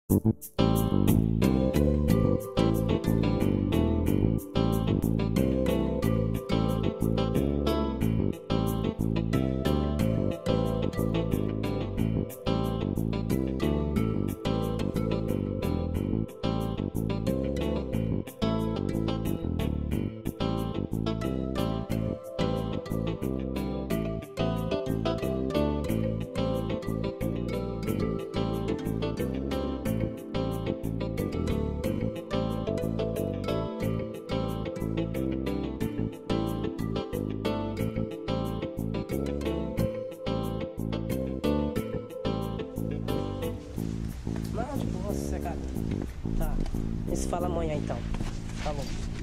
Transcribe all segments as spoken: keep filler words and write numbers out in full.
Não, de boa, sossegado. Tá. A gente se fala amanhã então. Falou.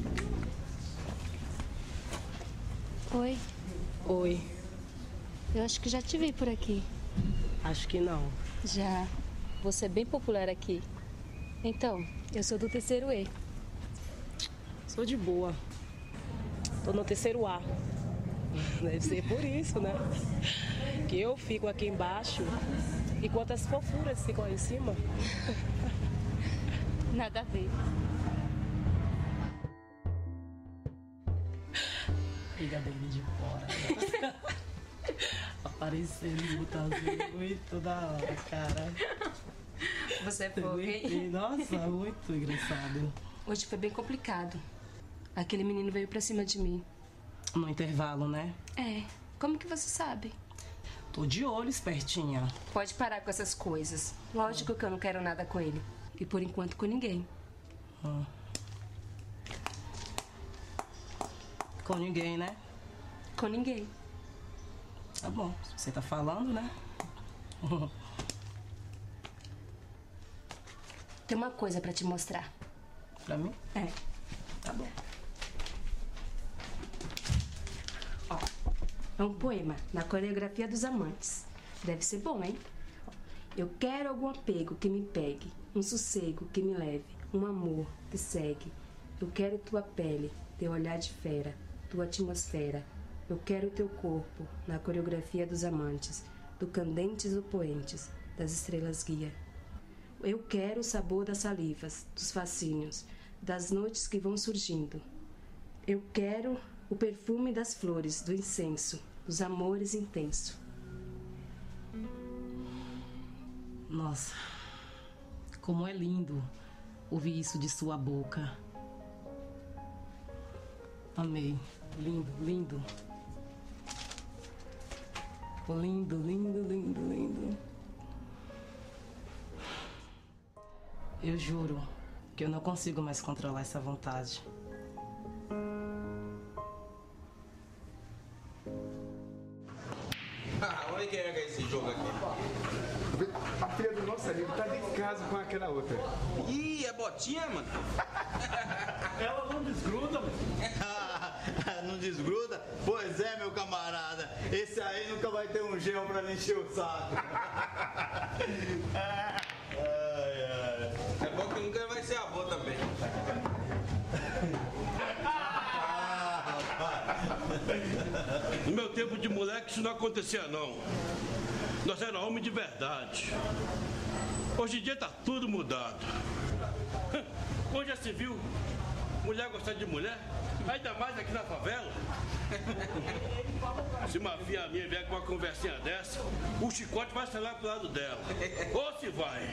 Oi. Oi. Eu acho que já te vi por aqui. Acho que não. Já. Você é bem popular aqui. Então, eu sou do terceiro E. Sou de boa. Tô no terceiro A. Deve ser por isso, né? Que eu fico aqui embaixo e quantas fofuras ficam aí em cima. Nada a ver. Filha dele de fora. Aparecendo no botãozinho muito da hora, cara. Você é fogo, hein? Nossa, muito engraçado. Hoje foi bem complicado. Aquele menino veio pra cima de mim. No intervalo, né? É. Como que você sabe? Tô de olho, espertinha. Pode parar com essas coisas. Lógico que eu não quero nada com ele. E por enquanto com ninguém. Hum. Com ninguém, né? Com ninguém. Tá bom, você tá falando, né? Tem uma coisa pra te mostrar. Pra mim? É. Tá bom. Ó, é um poema na coreografia dos amantes. Deve ser bom, hein? Eu quero algum apego que me pegue, um sossego que me leve, um amor que segue. Eu quero tua pele, teu olhar de fera, tua atmosfera. Eu quero teu corpo na coreografia dos amantes, do candentes ou poentes, das estrelas guia. Eu quero o sabor das salivas, dos fascínios, das noites que vão surgindo. Eu quero o perfume das flores, do incenso, dos amores intensos. Nossa, como é lindo ouvir isso de sua boca. Amei. Lindo, lindo. Lindo, lindo, lindo, lindo. Eu juro que eu não consigo mais controlar essa vontade. Ah, onde que é esse jogo aqui? A filha do nosso amigo tá de casa com aquela outra. Ih, é botinha, mano? Ela não desgruda, mano. Não desgruda? Pois é, meu camarada. Esse aí nunca vai ter um gel pra me encher o saco. ai, ai. É bom que nunca vai ser avô também. No meu tempo de moleque isso não acontecia não. Nós era homem de verdade. Hoje em dia tá tudo mudado. Hoje já se viu mulher gostar de mulher? Ainda mais aqui na favela. Se uma filha minha vier com uma conversinha dessa, o chicote vai sair lá pro lado dela. Ou se vai.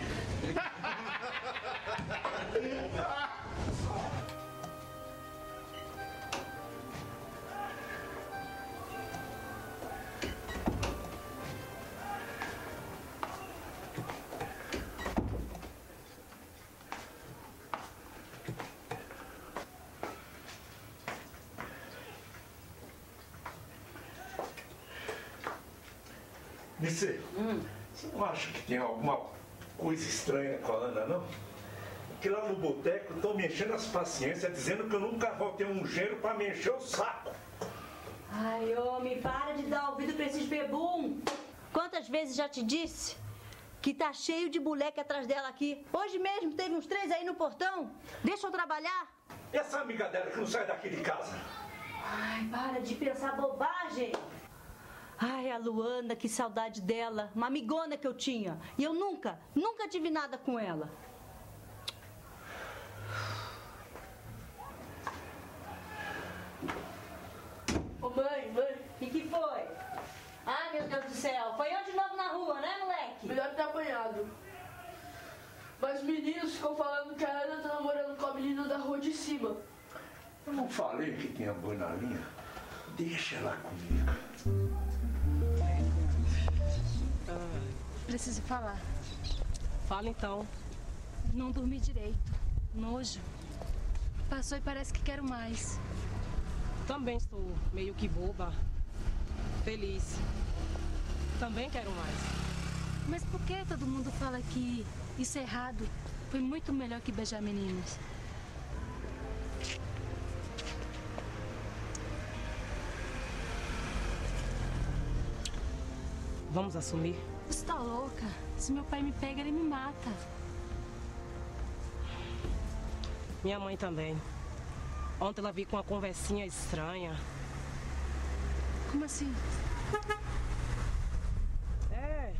Nice, hum. Você não acha que tem alguma coisa estranha com a Ana, não? Porque lá no boteco estão me enchendo as paciências, dizendo que eu nunca vou ter um gênero pra me encher o saco. Ai, homem, para de dar ouvido pra esses bebum. Quantas vezes já te disse que tá cheio de moleque atrás dela aqui? Hoje mesmo teve uns três aí no portão. Deixa eu trabalhar. E essa amiga dela que não sai daqui de casa? Ai, para de pensar bobagem. Ai, a Luana, que saudade dela. Uma amigona que eu tinha. E eu nunca, nunca tive nada com ela. Ai, meu Deus do céu. Foi eu de novo na rua, né, moleque? Melhor ter apanhado. Mas os meninos ficam falando que a Ana tá namorando com a menina da rua de cima. Eu não falei que tinha boi na linha? Deixa ela comigo. Preciso falar. Fala então. Não dormi direito. Nojo. Passou e parece que quero mais. Também estou meio que boba. Feliz. Também quero mais. Mas por que todo mundo fala que isso é errado? Foi muito melhor que beijar meninos. Vamos assumir? Você tá louca? Se meu pai me pega, ele me mata. Minha mãe também. Ontem ela veio com uma conversinha estranha. Como assim? É.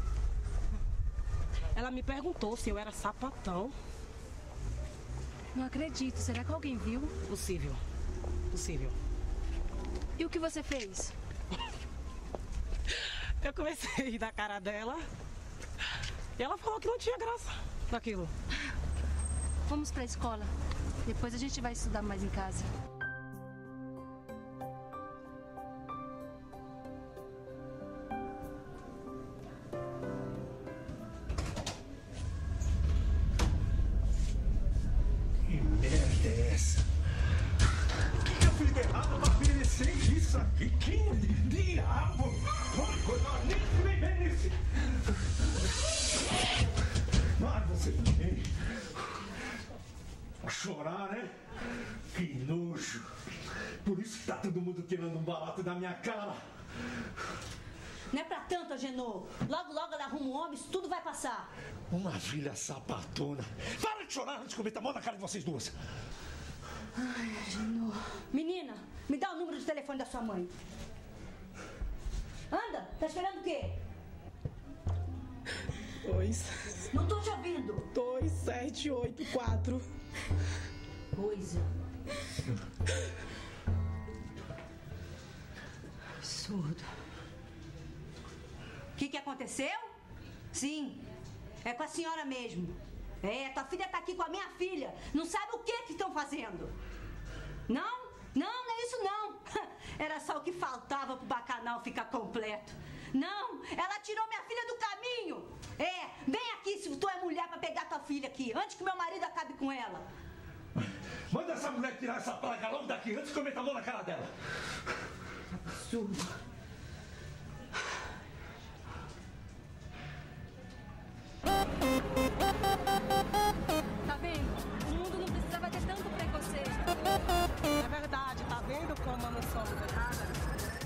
Ela me perguntou se eu era sapatão. Não acredito. Será que alguém viu? Possível. Possível. E o que você fez? Eu comecei a rir da cara dela. E ela falou que não tinha graça naquilo. Vamos pra escola. Depois a gente vai estudar mais em casa. Que merda é essa? O que eu fiz de errado pra merecer isso aqui? Que diabo! Olha, coisa nem nem merece! Mas você também. Chorar, né? Que nojo! Por isso que tá todo mundo tirando um barato da minha cara! Não é pra tanto, Agenor. Logo, logo ela arruma um homem, isso tudo vai passar. Uma filha sapatona! Para de chorar antes que eu meta a mão na cara de vocês duas! Ai, Agenor. Menina, me dá o número de telefone da sua mãe. Anda, tá esperando o quê? Dois. Não tô te ouvindo. Dois, sete, oito, quatro. Coisa. Absurdo. O que que aconteceu? Sim, é com a senhora mesmo. É, tua filha tá aqui com a minha filha. Não sabe o que que estão fazendo. Não? Não, não é isso não. Era só o que faltava pro bacanal ficar completo. Não, ela tirou minha filha do caminho. É, vem aqui se tu é mulher pra pegar tua filha aqui, antes que meu marido acabe com ela. Manda essa mulher tirar essa placa logo daqui, antes que eu meta a mão na cara dela. Absurdo. Tá vendo? O mundo não precisava ter tanto preconceito. É verdade, tá vendo como eu não sou errada?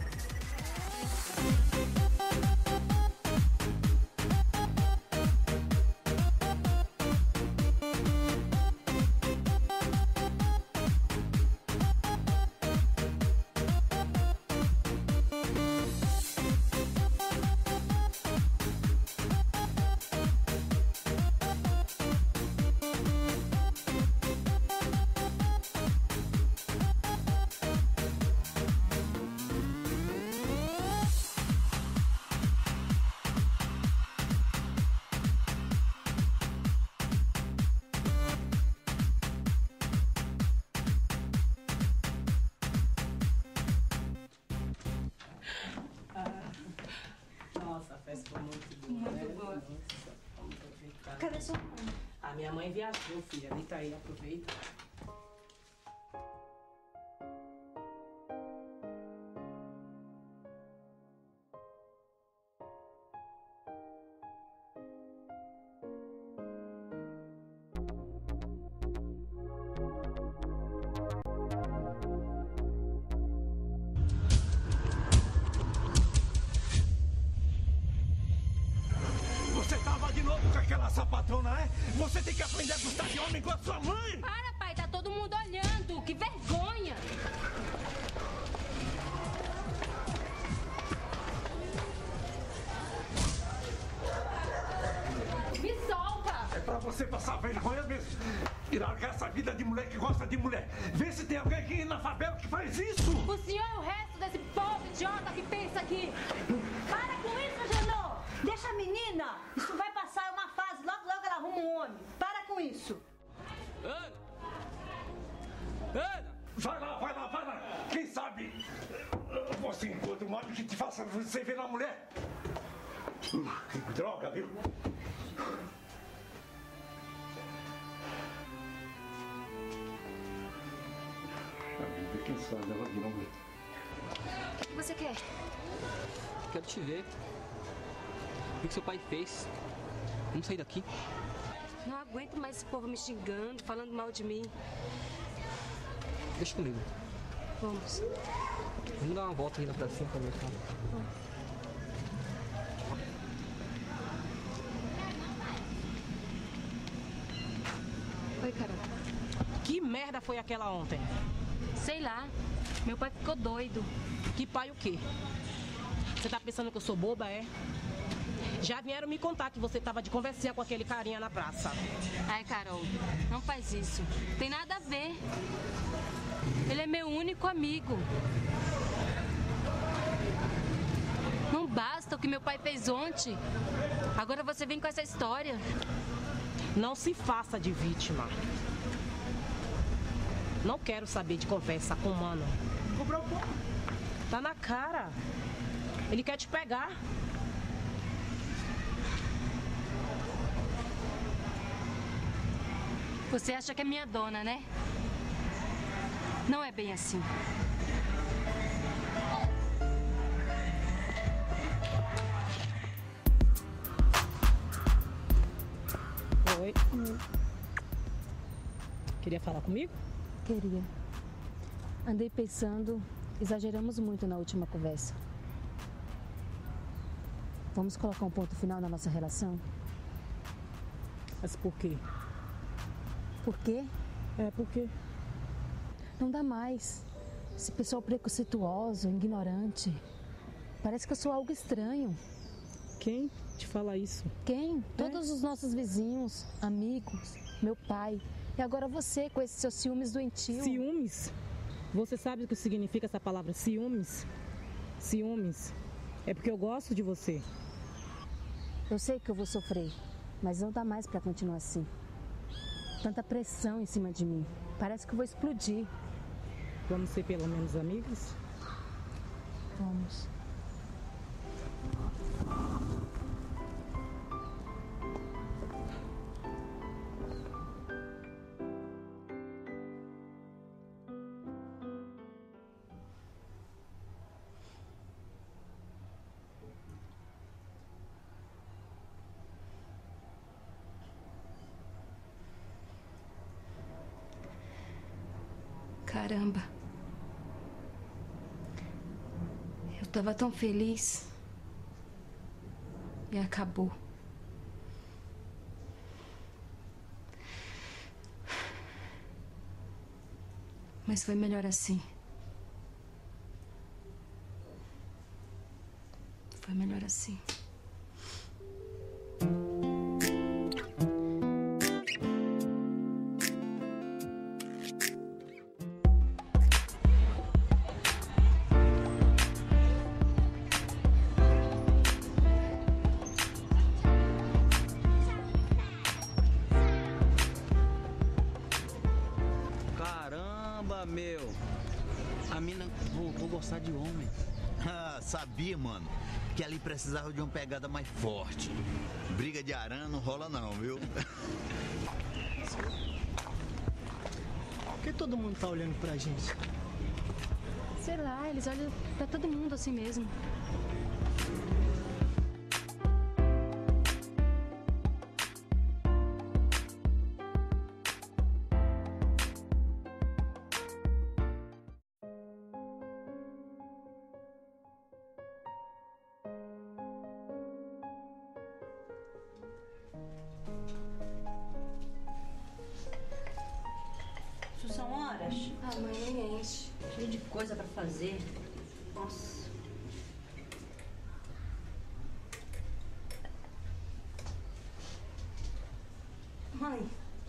Nossa, a festa foi muito boa. Muito né? boa. Nossa, vamos aproveitar. Cadê sua mãe? A minha mãe viajou, filha. Deita aí, aproveita. Você tava de novo com aquela sapatona, é? Você tem que aprender a gostar de homem com a sua mãe! Para, pai, tá todo mundo olhando. Que vergonha. Me solta. É pra você você passar vergonha mesmo. E largar essa vida de mulher que gosta de mulher. Vê se tem alguém aqui na favela que faz isso. O senhor é o resto desse povo idiota que pensa aqui. Para com isso, Genô. Deixa a menina. Isso vai passar, é uma fase. Logo, logo ela arruma um homem. Para com isso. Ana! Ana! Vai lá, vai lá, vai lá. Quem sabe você encontra um homem que te faça você ver na mulher. Que droga, viu? Quem sabe ela virou um... O que você quer? Quero te ver. O que seu pai fez? Vamos sair daqui. Não aguento mais esse povo me xingando, falando mal de mim. Deixa comigo. Vamos. Vamos dar uma volta ali na pracinha pra ver, tá? Oi, Carol. Que merda foi aquela ontem? Sei lá. Meu pai ficou doido. Que pai o quê? Você tá pensando que eu sou boba, é? Já vieram me contar que você tava de conversinha com aquele carinha na praça. Ai, Carol, não faz isso. Tem nada a ver. Ele é meu único amigo. Não basta o que meu pai fez ontem. Agora você vem com essa história. Não se faça de vítima. Não quero saber de conversa com o mano. Tá na cara. Ele quer te pegar. Você acha que é minha dona, né? Não é bem assim. Oi. Oi. Queria falar comigo? Queria. Andei pensando, exageramos muito na última conversa. Vamos colocar um ponto final na nossa relação? Mas por quê? Por quê? É, por quê? Não dá mais. Esse pessoal preconceituoso, ignorante. Parece que eu sou algo estranho. Quem te fala isso? Quem? É. Todos os nossos vizinhos, amigos, meu pai. E agora você, com esses seus ciúmes doentios. Ciúmes? Você sabe o que significa essa palavra ciúmes? Ciúmes. É porque eu gosto de você. Eu sei que eu vou sofrer, mas não dá mais pra continuar assim. Tanta pressão em cima de mim. Parece que eu vou explodir. Vamos ser pelo menos amigos? Vamos. Caramba. Eu tava tão feliz. E acabou. Mas foi melhor assim. Foi melhor assim. De homem. Ah, sabia, mano, que ali precisava de uma pegada mais forte. Briga de aranha não rola não, viu? Por que todo mundo tá olhando pra gente? Sei lá, eles olham pra todo mundo assim mesmo. São horas? Ah, mãe, nem enche. Cheio de coisa pra fazer. Nossa.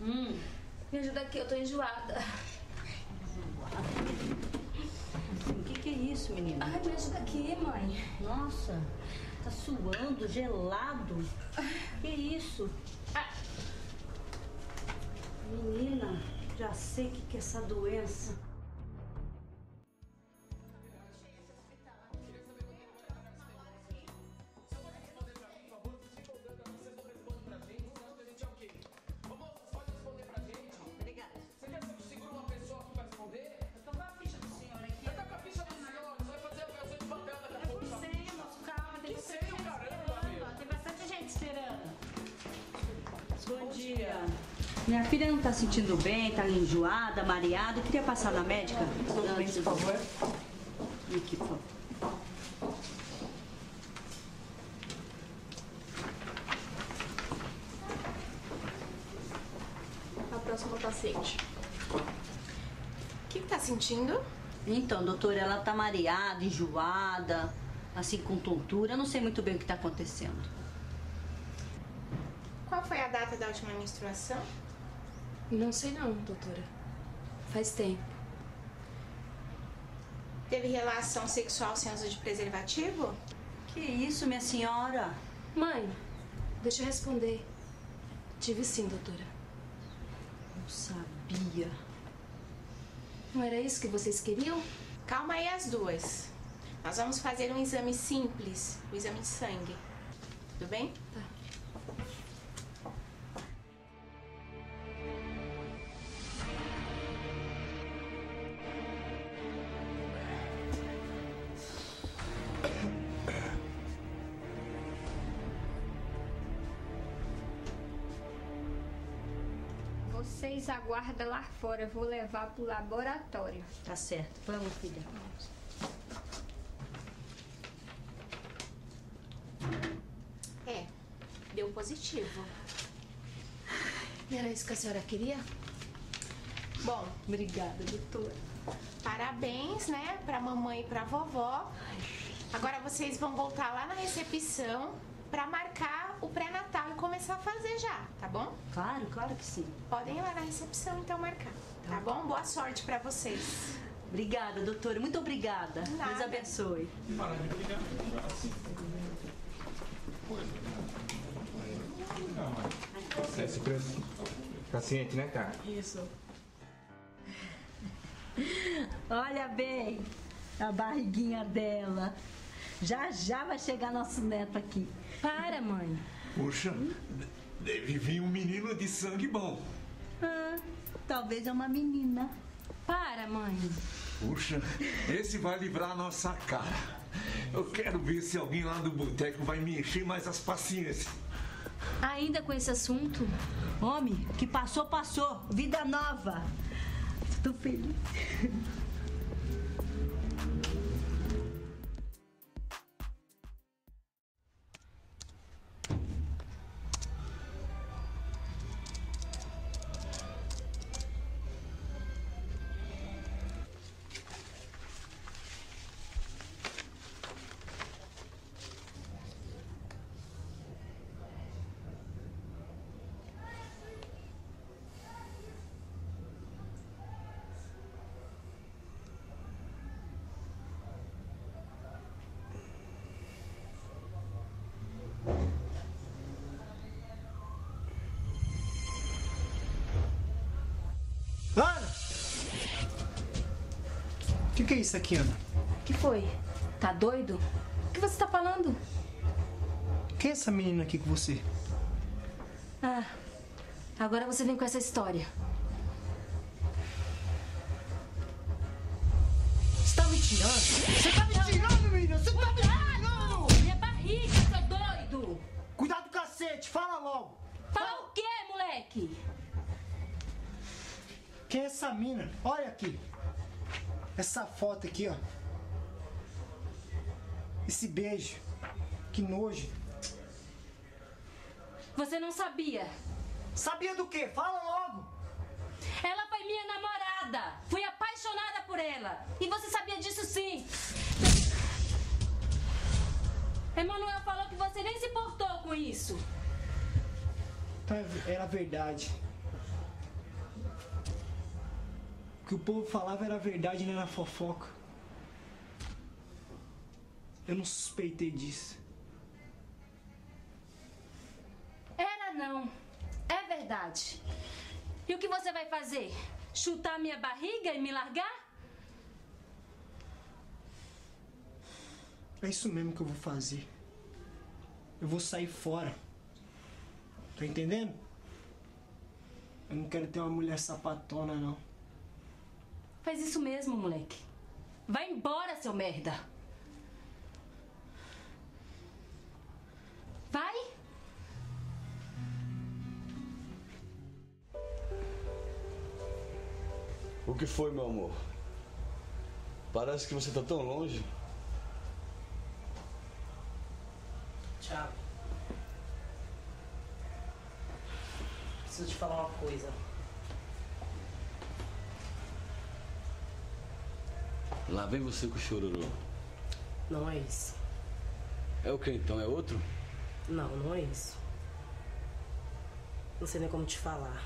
Hum. Me ajuda aqui, eu tô enjoada. O que, que é isso, menina? Ai, me ajuda aqui, mãe. Nossa, tá suando, gelado. Que isso? Menina, já sei o que, que é essa doença. Bom dia. Minha filha não tá sentindo bem, tá enjoada, mareada. Eu queria passar na médica. Documento, por favor. Aqui, por favor. A próxima paciente. O que, que tá sentindo? Então, doutora, ela tá mareada, enjoada, assim, com tontura. Eu não sei muito bem o que tá acontecendo. Qual foi a data da última menstruação? Não sei não, doutora. Faz tempo. Teve relação sexual sem uso de preservativo? Que isso, minha senhora? Mãe, deixa eu responder. Tive sim, doutora. Não sabia. Não era isso que vocês queriam? Calma aí as duas. Nós vamos fazer um exame simples, o exame de sangue. Tudo bem? Tá. Vocês aguardam lá fora, eu vou levar pro laboratório. Tá certo. Vamos, filha. É, deu positivo. E era isso que a senhora queria? Bom, obrigada, doutora. Parabéns, né, pra mamãe e pra vovó. Agora vocês vão voltar lá na recepção pra marcar o pré-natal e começar a fazer já, tá bom? Claro, claro que sim. Podem ir lá na recepção então marcar, tá bom? Boa sorte pra vocês. Obrigada, doutora. Muito obrigada. Nada. Deus abençoe. Esse preço. Paciente, né, cara? Isso. Olha bem a barriguinha dela. Já já vai chegar nosso neto aqui. Para, mãe. Puxa, deve vir um menino de sangue bom. Ah, talvez é uma menina. Para, mãe. Puxa, esse vai livrar a nossa cara. Eu quero ver se alguém lá do boteco vai me encher mais as paciências. Ainda com esse assunto? Homem, que passou, passou. Vida nova. Tô feliz. Ana! O que, que é isso aqui, Ana? O que foi? Tá doido? O que você tá falando? Quem é essa menina aqui com você? Ah, agora você vem com essa história. Você tá me tirando? Você tá me tirando, menina? Você tá me tirando! Minha barriga, seu doido! Cuidado, cacete! Fala logo! Fala o quê, moleque? Quem é essa mina? Olha aqui. Essa foto aqui, ó. Esse beijo. Que nojo. Você não sabia. Sabia do quê? Fala logo. Ela foi minha namorada. Fui apaixonada por ela. E você sabia disso sim. Emanuel falou que você nem se importou com isso. Então era verdade. que o povo falava era verdade, não era fofoca. Eu não suspeitei disso. Era não. É verdade. E o que você vai fazer? Chutar minha barriga e me largar? É isso mesmo que eu vou fazer. Eu vou sair fora. Tá entendendo? Eu não quero ter uma mulher sapatona, não. Faz isso mesmo, moleque. Vai embora, seu merda. Vai. O que foi, meu amor? Parece que você tá tão longe. Thiago, preciso te falar uma coisa. Lá vem você com o chororô. Não é isso. É o que então? É outro? Não, não é isso. Não sei nem como te falar.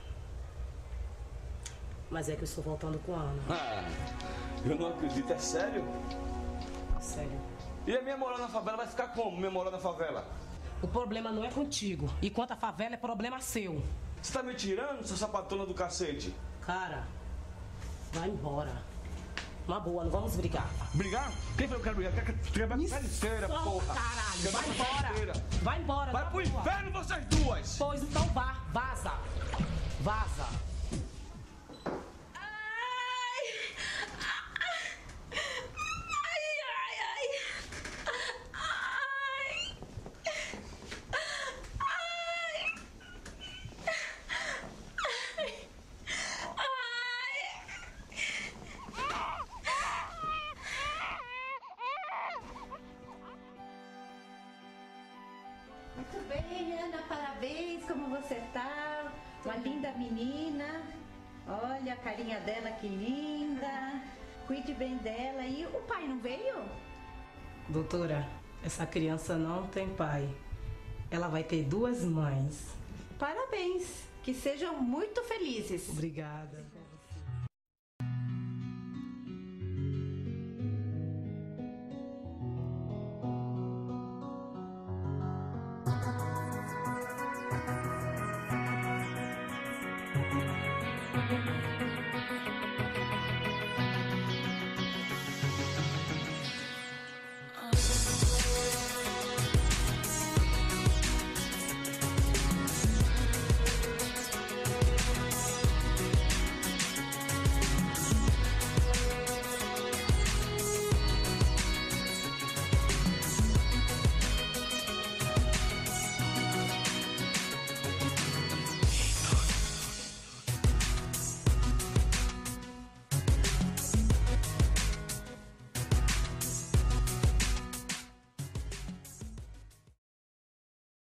Mas é que eu estou voltando com a Ana. Ah, eu não acredito. É sério? Sério. E a minha moral na favela vai ficar como, minha moral na favela? O problema não é contigo. E quanto à favela, é problema seu. Você tá me tirando, sua sapatona do cacete? Cara, vai embora. Uma boa, não vamos brigar. Brigar? Quem foi que eu quero brigar? Quer quebrar a cara inteira, porra. Caralho, Quebrar vai a cara embora. inteira. Vai embora. Vai pro inferno vocês duas. Pois então vá, vaza. Vaza. Muito bem, Ana, parabéns, como você tá? Uma linda menina. Olha a carinha dela, que linda. Cuide bem dela. E o pai não veio? Doutora, essa criança não tem pai. Ela vai ter duas mães. Parabéns, que sejam muito felizes. Obrigada. Thank you.